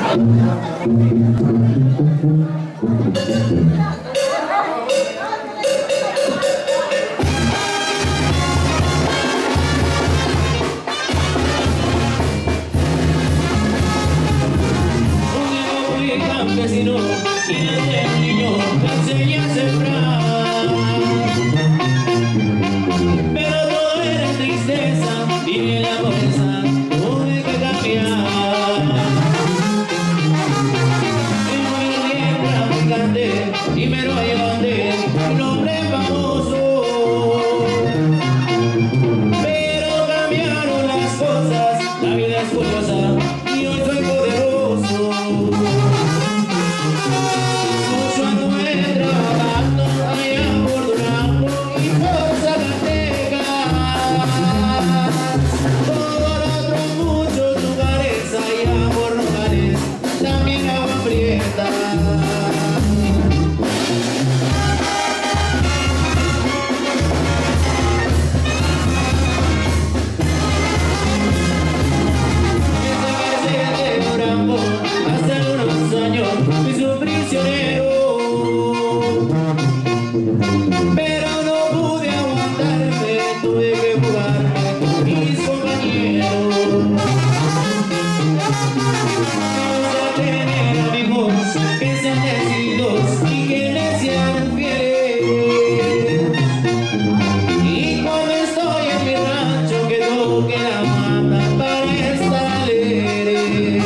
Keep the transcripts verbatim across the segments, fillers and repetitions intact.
campesino y desde el niño me enseña a sembrar, pero todo era tristeza y en la pobreza tuve que cambiar. En mi tierra gigante y me lo llevaste un hombre famoso, pero cambiaron las cosas, la vida es curiosa y hoy soy poderoso. Mucho anduve trabajando allá por Durango y por Zacatecas, por otros muchos lugares allá por Nogales, también Agua Prieta. Hace algunos años fui su prisionero, pero no pude aguantarme, tuve que jugarme con mis compañeros. Vamos a tener amigos que sean decididos y que les sean fieles. Y cuando estoy en mi rancho que toque la banda para estar alegre.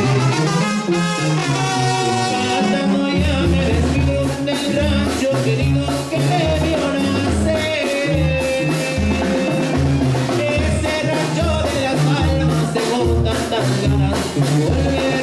Cantando ya me despido del rancho querido que me vio nacer. Ese rancho de las palmas tengo tantas ganas de volver.